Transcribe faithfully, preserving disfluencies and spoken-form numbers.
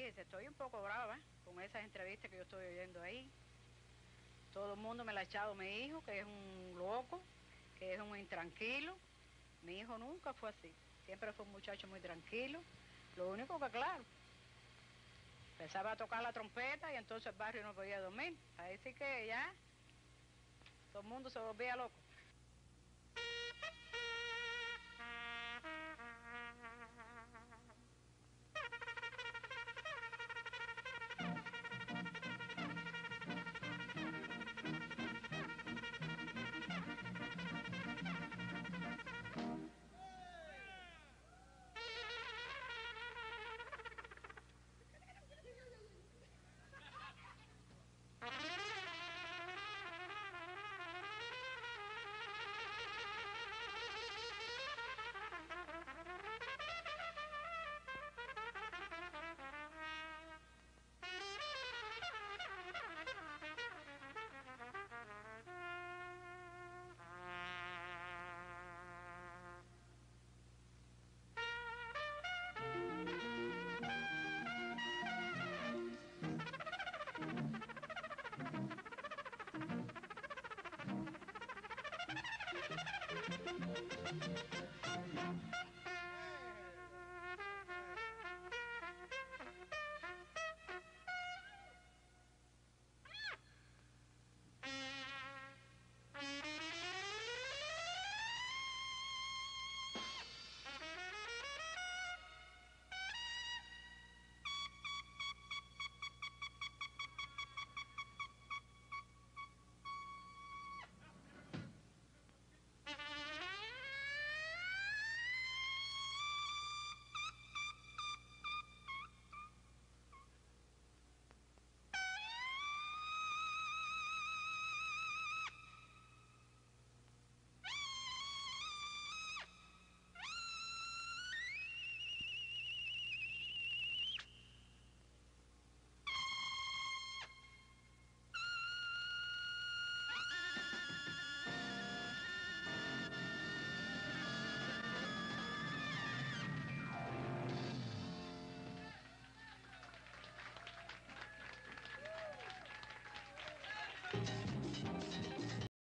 fíjese, estoy un poco brava con esas entrevistas que yo estoy oyendo ahí. Todo el mundo me la ha echado mi hijo, que es un loco, que es un intranquilo. Mi hijo nunca fue así. Siempre fue un muchacho muy tranquilo. Lo único que, claro, empezaba a tocar la trompeta y entonces el barrio no podía dormir. Ahí sí que ya todo el mundo se volvía loco.